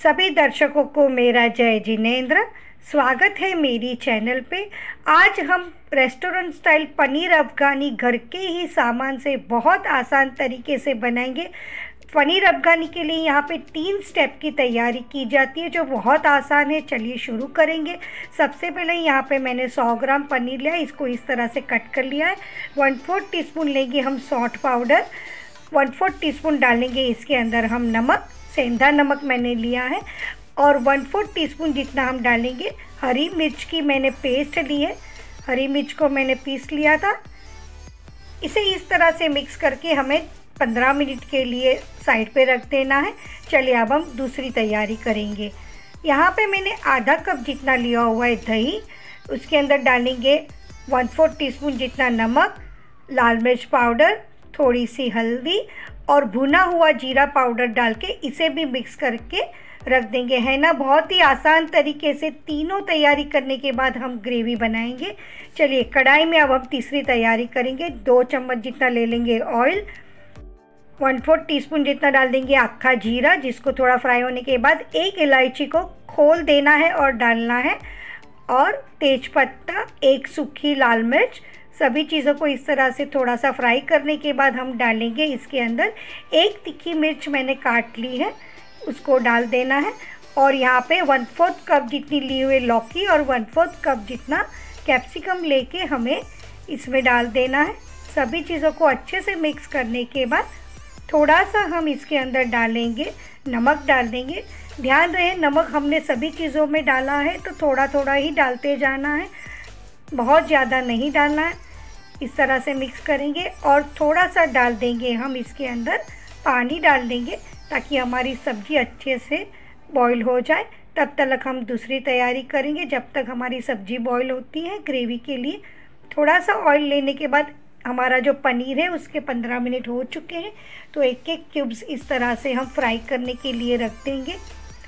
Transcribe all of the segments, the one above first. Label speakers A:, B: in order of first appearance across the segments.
A: सभी दर्शकों को मेरा जय जिनेंद्र। स्वागत है मेरी चैनल पे। आज हम रेस्टोरेंट स्टाइल पनीर अफ़गानी घर के ही सामान से बहुत आसान तरीके से बनाएंगे। पनीर अफ़गानी के लिए यहाँ पे 3 स्टेप की तैयारी की जाती है जो बहुत आसान है। चलिए शुरू करेंगे। सबसे पहले यहाँ पे मैंने 100 ग्राम पनीर लिया, इसको इस तरह से कट कर लिया है। 1/4 टीस्पून लेंगे हम सॉल्ट पाउडर, 1/4 टीस्पून डालेंगे इसके अंदर हम नमक, सेंधा नमक मैंने लिया है, और 1/4 टीस्पून जितना हम डालेंगे हरी मिर्च की मैंने पेस्ट ली है। हरी मिर्च को मैंने पीस लिया था। इसे इस तरह से मिक्स करके हमें 15 मिनट के लिए साइड पे रख देना है। चलिए अब हम दूसरी तैयारी करेंगे। यहाँ पे मैंने आधा कप जितना लिया हुआ है दही, उसके अंदर डालेंगे 1/4 टीस्पून जितना नमक, लाल मिर्च पाउडर, थोड़ी सी हल्दी और भुना हुआ जीरा पाउडर डाल के इसे भी मिक्स करके रख देंगे। है ना, बहुत ही आसान तरीके से तीनों तैयारी करने के बाद हम ग्रेवी बनाएंगे। चलिए कढ़ाई में अब हम तीसरी तैयारी करेंगे। 2 चम्मच जितना ले लेंगे ऑयल, 1/4 टीस्पून जितना डाल देंगे अक्खा जीरा, जिसको थोड़ा फ्राई होने के बाद 1 इलायची को खोल देना है और डालना है, और तेज़पत्ता, 1 सूखी लाल मिर्च। सभी चीज़ों को इस तरह से थोड़ा सा फ्राई करने के बाद हम डालेंगे इसके अंदर 1 तीखी मिर्च मैंने काट ली है, उसको डाल देना है। और यहाँ पे 1/4 कप जितनी ली हुई लौकी और 1/4 कप जितना कैप्सिकम लेके हमें इसमें डाल देना है। सभी चीज़ों को अच्छे से मिक्स करने के बाद थोड़ा सा हम इसके अंदर डालेंगे नमक, डाल देंगे। ध्यान रहे नमक हमने सभी चीज़ों में डाला है तो थोड़ा थोड़ा ही डालते जाना है, बहुत ज़्यादा नहीं डालना है। इस तरह से मिक्स करेंगे और थोड़ा सा डाल देंगे हम इसके अंदर पानी डाल देंगे ताकि हमारी सब्ज़ी अच्छे से बॉईल हो जाए। तब तक हम दूसरी तैयारी करेंगे जब तक हमारी सब्ज़ी बॉईल होती है। ग्रेवी के लिए थोड़ा सा ऑयल लेने के बाद हमारा जो पनीर है उसके 15 मिनट हो चुके हैं, तो एक एक क्यूब्स इस तरह से हम फ्राई करने के लिए रख देंगे।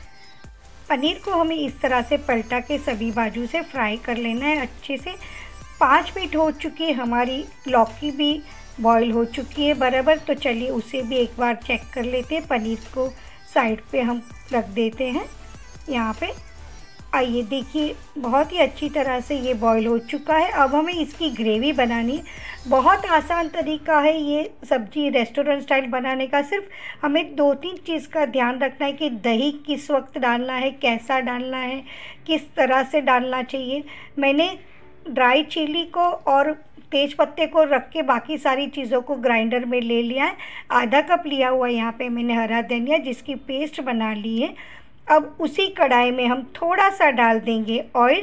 A: पनीर को हमें इस तरह से पलटा के सभी बाजू से फ्राई कर लेना है अच्छे से। 5 मिनट हो चुकी है, हमारी लौकी भी बॉईल हो चुकी है बराबर। तो चलिए उसे भी एक बार चेक कर लेते हैं। पनीर को साइड पे हम रख देते हैं। यहाँ पे आइए देखिए, बहुत ही अच्छी तरह से ये बॉईल हो चुका है। अब हमें इसकी ग्रेवी बनानी है। बहुत आसान तरीका है ये सब्ज़ी रेस्टोरेंट स्टाइल बनाने का। सिर्फ हमें 2-3 चीज़ का ध्यान रखना है कि दही किस वक्त डालना है, कैसा डालना है, किस तरह से डालना चाहिए। मैंने ड्राई चिली को और तेज पत्ते को रख के बाकी सारी चीज़ों को ग्राइंडर में ले लिया है। आधा कप लिया हुआ यहाँ पे मैंने हरा धनिया, जिसकी पेस्ट बना ली है। अब उसी कढ़ाई में हम थोड़ा सा डाल देंगे ऑयल,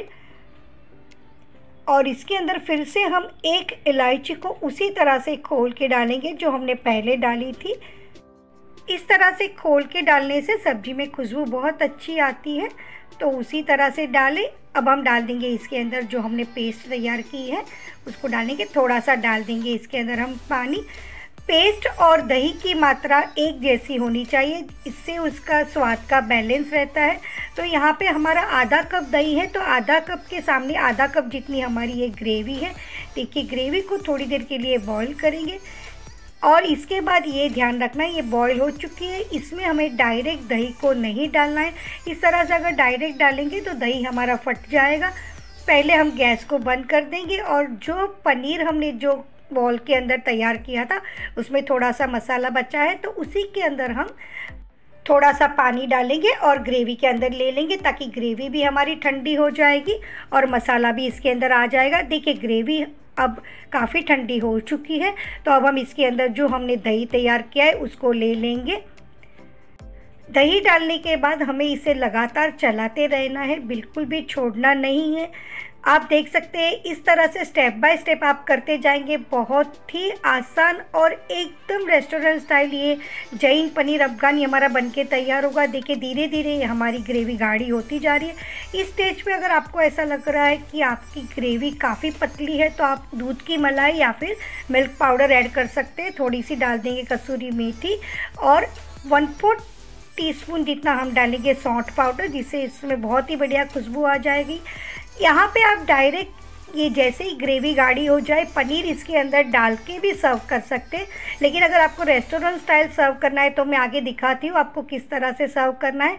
A: और इसके अंदर फिर से हम 1 इलायची को उसी तरह से खोल के डालेंगे जो हमने पहले डाली थी। इस तरह से खोल के डालने से सब्ज़ी में खुशबू बहुत अच्छी आती है, तो उसी तरह से डालें। अब हम डाल देंगे इसके अंदर जो हमने पेस्ट तैयार की है उसको डालेंगे। थोड़ा सा डाल देंगे इसके अंदर हम पानी। पेस्ट और दही की मात्रा एक जैसी होनी चाहिए, इससे उसका स्वाद का बैलेंस रहता है। तो यहाँ पे हमारा आधा कप दही है, तो आधा कप के सामने आधा कप जितनी हमारी ये ग्रेवी है। देखिए ग्रेवी को थोड़ी देर के लिए बॉईल करेंगे, और इसके बाद ये ध्यान रखना है ये बॉईल हो चुकी है। इसमें हमें डायरेक्ट दही को नहीं डालना है। इस तरह से अगर डायरेक्ट डालेंगे तो दही हमारा फट जाएगा। पहले हम गैस को बंद कर देंगे, और जो पनीर हमने जो बॉल के अंदर तैयार किया था उसमें थोड़ा सा मसाला बचा है, तो उसी के अंदर हम थोड़ा सा पानी डालेंगे और ग्रेवी के अंदर ले लेंगे, ताकि ग्रेवी भी हमारी ठंडी हो जाएगी और मसाला भी इसके अंदर आ जाएगा। देखिए ग्रेवी अब काफ़ी ठंडी हो चुकी है, तो अब हम इसके अंदर जो हमने दही तैयार किया है उसको ले लेंगे। दही डालने के बाद हमें इसे लगातार चलाते रहना है, बिल्कुल भी छोड़ना नहीं है। आप देख सकते हैं इस तरह से स्टेप बाय स्टेप आप करते जाएंगे। बहुत ही आसान और एकदम रेस्टोरेंट स्टाइल ये जैन पनीर अफ़गानी हमारा बनके तैयार होगा। देखिए धीरे धीरे हमारी ग्रेवी गाढ़ी होती जा रही है। इस स्टेज पे अगर आपको ऐसा लग रहा है कि आपकी ग्रेवी काफ़ी पतली है, तो आप दूध की मलाई या फिर मिल्क पाउडर ऐड कर सकते हैं। थोड़ी सी डाल देंगे कसूरी मेथी, और 1/4 टीस्पून जितना हम डालेंगे सौंठ पाउडर, जिससे इसमें बहुत ही बढ़िया खुशबू आ जाएगी। यहाँ पे आप डायरेक्ट ये जैसे ही ग्रेवी गाढ़ी हो जाए पनीर इसके अंदर डाल के भी सर्व कर सकते हैं। लेकिन अगर आपको रेस्टोरेंट स्टाइल सर्व करना है तो मैं आगे दिखाती हूँ आपको किस तरह से सर्व करना है।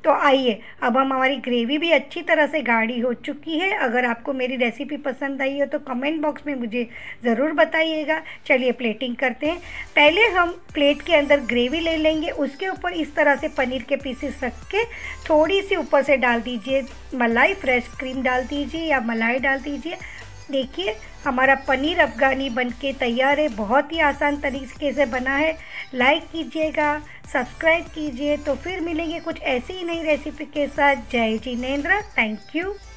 A: तो आइए, अब हमारी ग्रेवी भी अच्छी तरह से गाढ़ी हो चुकी है। अगर आपको मेरी रेसिपी पसंद आई हो तो कमेंट बॉक्स में मुझे ज़रूर बताइएगा। चलिए प्लेटिंग करते हैं। पहले हम प्लेट के अंदर ग्रेवी ले लेंगे, उसके ऊपर इस तरह से पनीर के पीसेस रख के थोड़ी सी ऊपर से डाल दीजिए मलाई, फ्रेश क्रीम डाल दीजिए या मलाई डाल दीजिए। देखिए हमारा पनीर अफ़गानी बनके तैयार है। बहुत ही आसान तरीके से बना है। लाइक कीजिएगा, सब्सक्राइब कीजिए। तो फिर मिलेंगे कुछ ऐसी ही नई रेसिपी के साथ। जय जिनेंद्र। Thank you.